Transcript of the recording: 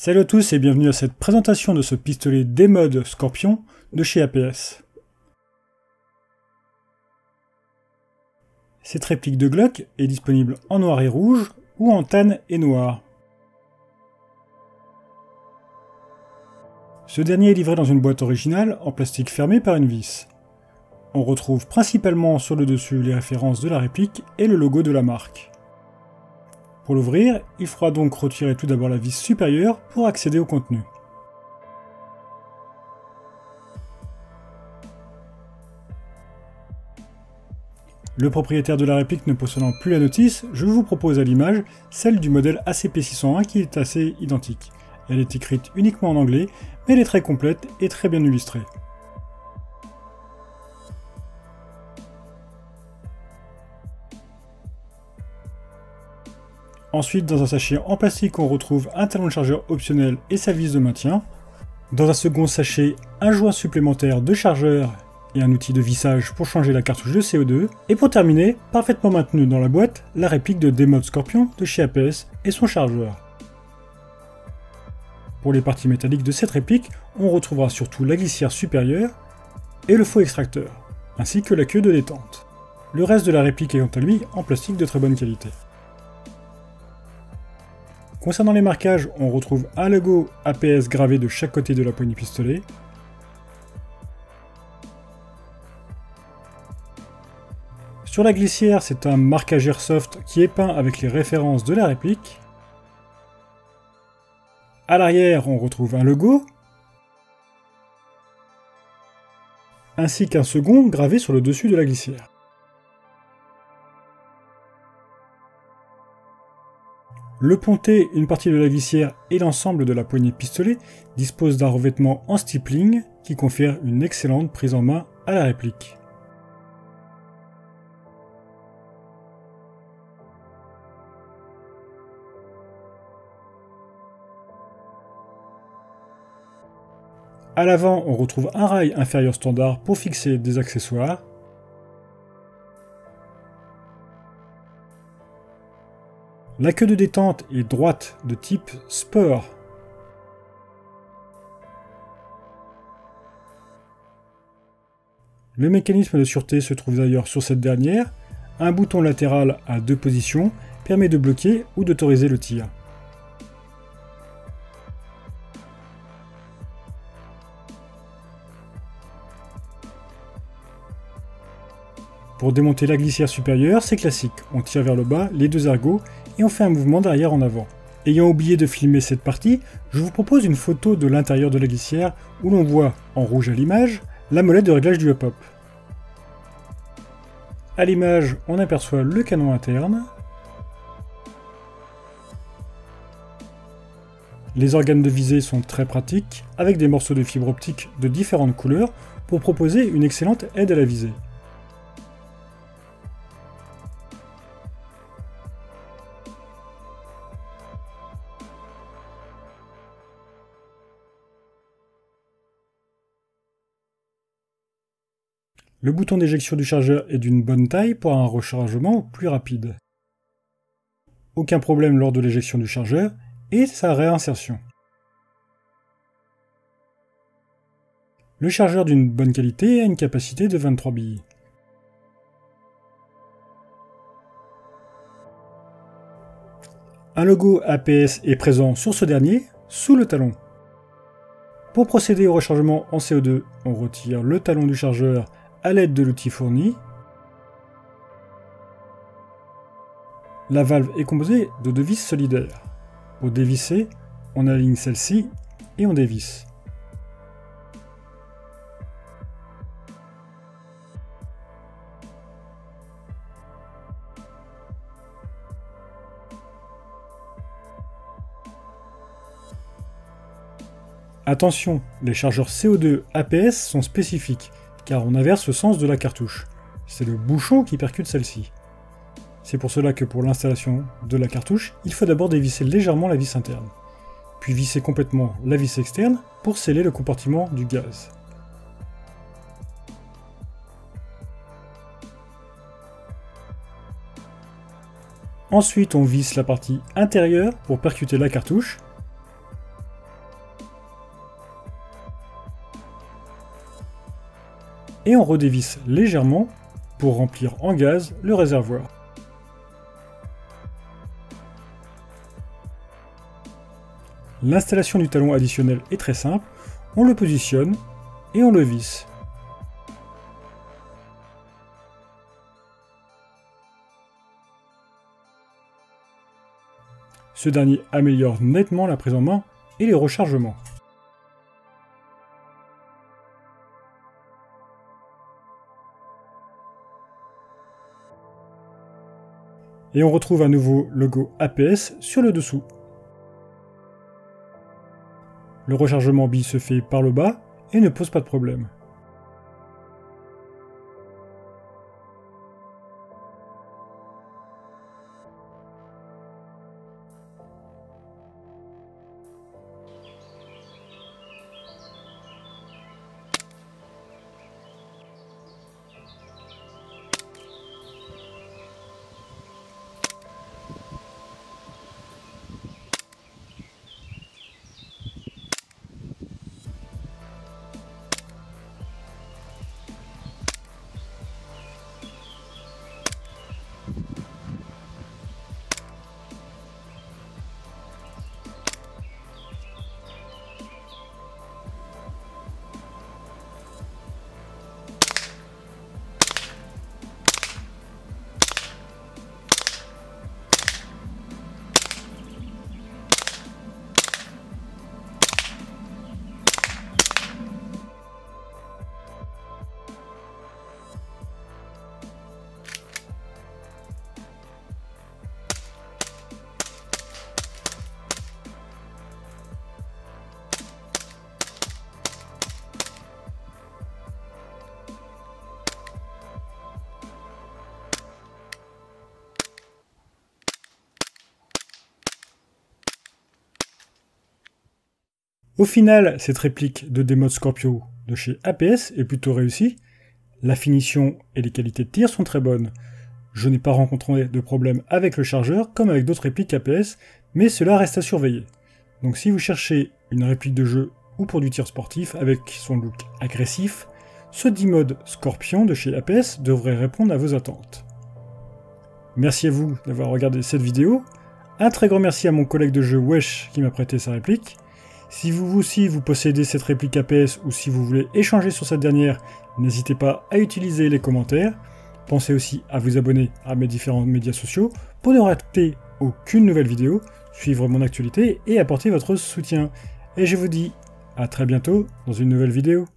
Salut à tous et bienvenue à cette présentation de ce pistolet D-Mod Scorpion de chez APS. Cette réplique de Glock est disponible en noir et rouge ou en tan et noir. Ce dernier est livré dans une boîte originale en plastique fermé par une vis. On retrouve principalement sur le dessus les références de la réplique et le logo de la marque. Pour l'ouvrir, il faudra donc retirer tout d'abord la vis supérieure pour accéder au contenu. Le propriétaire de la réplique ne possédant plus la notice, je vous propose à l'image celle du modèle ACP601 qui est assez identique. Elle est écrite uniquement en anglais, mais elle est très complète et très bien illustrée. Ensuite, dans un sachet en plastique, on retrouve un talon de chargeur optionnel et sa vis de maintien. Dans un second sachet, un joint supplémentaire de chargeur et un outil de vissage pour changer la cartouche de CO2. Et pour terminer, parfaitement maintenu dans la boîte, la réplique de D-Mod Scorpion de chez APS et son chargeur. Pour les parties métalliques de cette réplique, on retrouvera surtout la glissière supérieure et le faux extracteur, ainsi que la queue de détente. Le reste de la réplique est quant à lui en plastique de très bonne qualité. Concernant les marquages, on retrouve un logo APS gravé de chaque côté de la poignée pistolet. Sur la glissière, c'est un marquage airsoft qui est peint avec les références de la réplique. À l'arrière, on retrouve un logo, ainsi qu'un second gravé sur le dessus de la glissière. Le pontet, une partie de la glissière et l'ensemble de la poignée pistolet disposent d'un revêtement en stippling qui confère une excellente prise en main à la réplique. À l'avant, on retrouve un rail inférieur standard pour fixer des accessoires. La queue de détente est droite de type Spur. Le mécanisme de sûreté se trouve d'ailleurs sur cette dernière. Un bouton latéral à deux positions permet de bloquer ou d'autoriser le tir. Pour démonter la glissière supérieure, c'est classique, on tire vers le bas les deux ergots et on fait un mouvement d'arrière en avant. Ayant oublié de filmer cette partie, je vous propose une photo de l'intérieur de la glissière où l'on voit, en rouge à l'image, la molette de réglage du hop-up. À l'image, on aperçoit le canon interne, les organes de visée sont très pratiques, avec des morceaux de fibre optique de différentes couleurs pour proposer une excellente aide à la visée. Le bouton d'éjection du chargeur est d'une bonne taille pour un rechargement plus rapide. Aucun problème lors de l'éjection du chargeur et sa réinsertion. Le chargeur d'une bonne qualité a une capacité de 23 billes. Un logo APS est présent sur ce dernier, sous le talon. Pour procéder au rechargement en CO2, on retire le talon du chargeur à l'aide de l'outil fourni. La valve est composée de deux vis solidaires. Pour dévisser, on aligne celle-ci et on dévisse. Attention, les chargeurs CO2 APS sont spécifiques, car on inverse le sens de la cartouche. C'est le bouchon qui percute celle-ci. C'est pour cela que pour l'installation de la cartouche, il faut d'abord dévisser légèrement la vis interne, puis visser complètement la vis externe pour sceller le compartiment du gaz. Ensuite, on visse la partie intérieure pour percuter la cartouche. et on redévisse légèrement pour remplir en gaz le réservoir. L'installation du talon additionnel est très simple, on le positionne et on le visse. Ce dernier améliore nettement la prise en main et les rechargements. Et on retrouve un nouveau logo APS sur le dessous. Le rechargement bille se fait par le bas et ne pose pas de problème. Au final, cette réplique de Demode Scorpio de chez APS est plutôt réussie. La finition et les qualités de tir sont très bonnes. Je n'ai pas rencontré de problème avec le chargeur comme avec d'autres répliques APS, mais cela reste à surveiller. Donc si vous cherchez une réplique de jeu ou pour du tir sportif avec son look agressif, ce Demode Scorpion de chez APS devrait répondre à vos attentes. Merci à vous d'avoir regardé cette vidéo. Un très grand merci à mon collègue de jeu Wesh qui m'a prêté sa réplique. Si vous aussi vous possédez cette réplique APS ou si vous voulez échanger sur cette dernière, n'hésitez pas à utiliser les commentaires. Pensez aussi à vous abonner à mes différents médias sociaux pour ne rater aucune nouvelle vidéo, suivre mon actualité et apporter votre soutien. Et je vous dis à très bientôt dans une nouvelle vidéo.